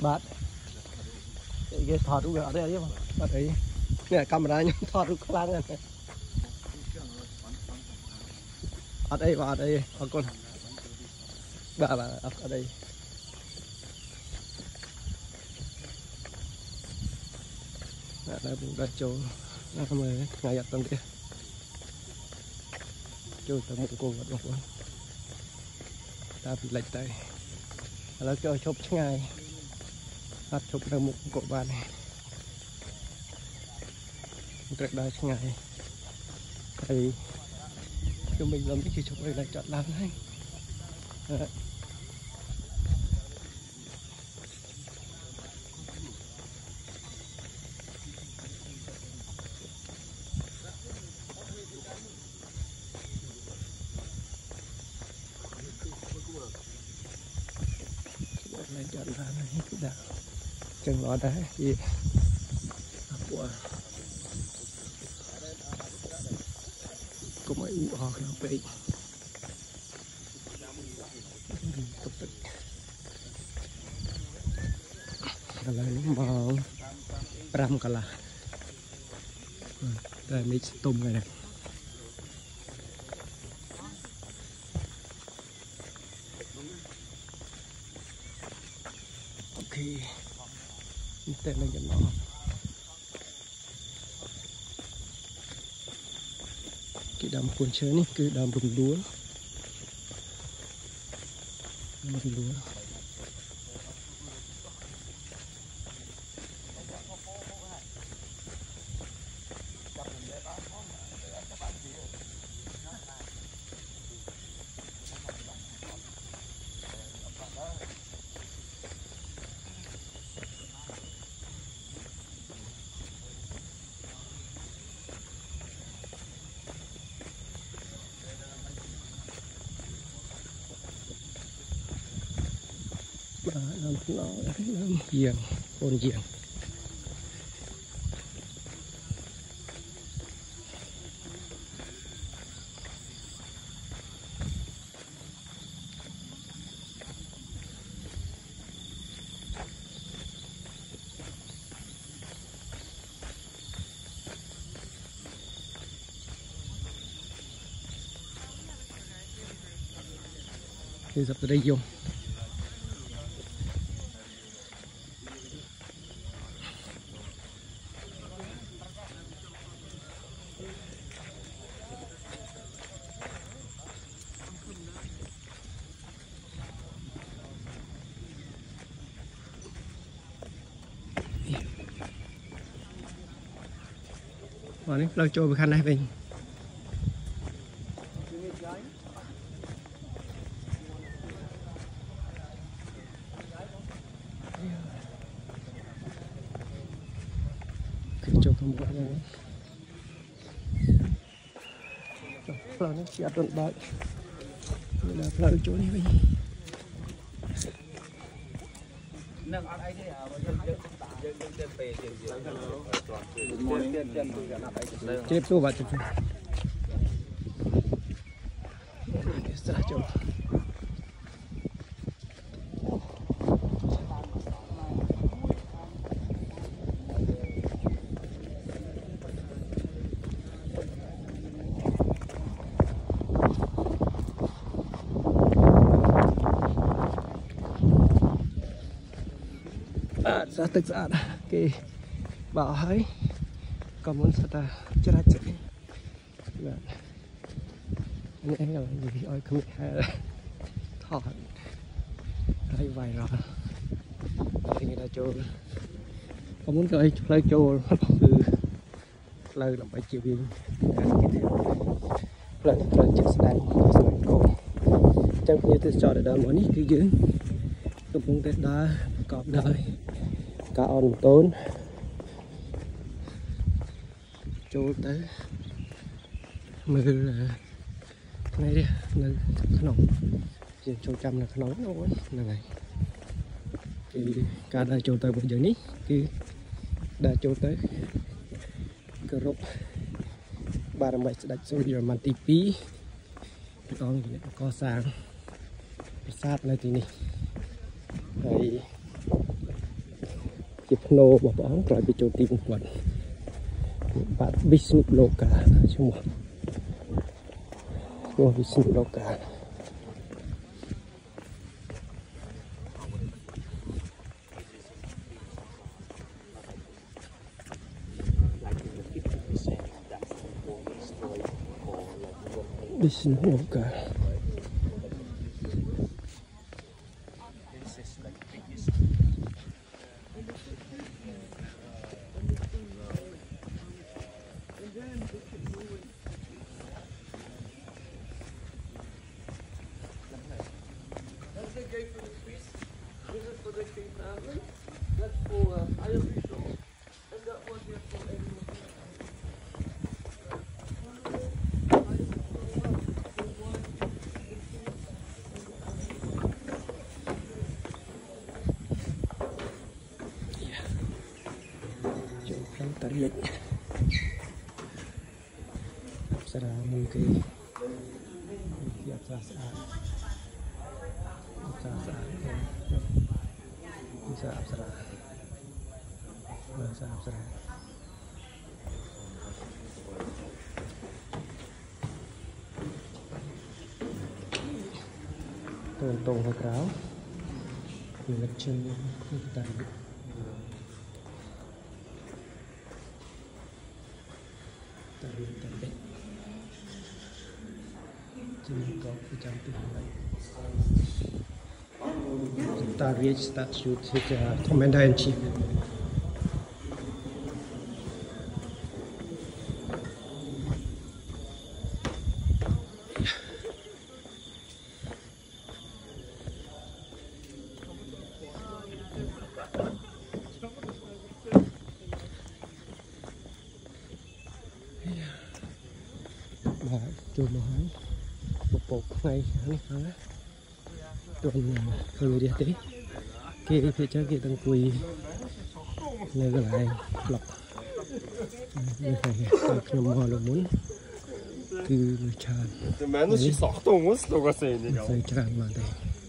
bạn cái thọt cũng ở đây chứ mà thấy nè camera nhưng thọt cũng khá này ở đây và ở đây ở con bà ở đây đã bung ra chỗ nó mới ngày giặt tầm kia chỗ tầm một cô vật luôn ta bị lệch tayแล้วก็ชบง่ายหัดชบในมุกกบบ้านมันจะได้ง่ายไอ้คือmình làm cái chụp này là chọn làm hay này chọn làm này cái đạo chân lọ đá gì của có mấy ụ họ nó bị tục tịch là nó màu ram cả là đây mấy tôm này này ok tên là cái nó cái đầm cuốn chơi này cứ đầm rừng lúa làm nó làm giềng ôn giềng thì dập từ đây dùng này lâu trôi với khăn này mình cho không có này lâu nó chỉ tuần đợi là lâu chỗ này mình chếp số vào chụp ra thực ra cái bảo ấy còn muốn sao ta chưa ra chạy anh em là gì ơi không hay là thọ hay vài rồi thì người ta trôi còn muốn chơi lấy trôiคือlời làm phải chịu viên lời chết đánh rồi cô trong khi tôi cho để đợi mỗi nít cứ giữ tôi cũng tết đã cọp đời cá on tốn trôi tới mưa là ngay đi là nóng giờ trôi trăm là nóng luôn là này thì cá đã trôi tới bây giờ ní thì đã trôi tới cơ rộp ba năm bảy đã trôi rồi mà tí phí con có sang sát này thì nè đấy ណូរបស់ព្រះអង្គក្រោយពីចូលទីបំផុតបាទ Vishnu Loka ឈ្មោះVishnu Loka Vishnu Loka tarik Apsara mungkin Apsara saat bisa Apsara bahasa Apsara tông vào cáo lật chân tarik Tarik statue Commander-in-Chief chùa Mỏi một ngày này hả tuần người đi tí kia phía trước kia đang quỳ nơi cái lại lọc như này nhom hoa lục muốn cứ tràn tràn vào đây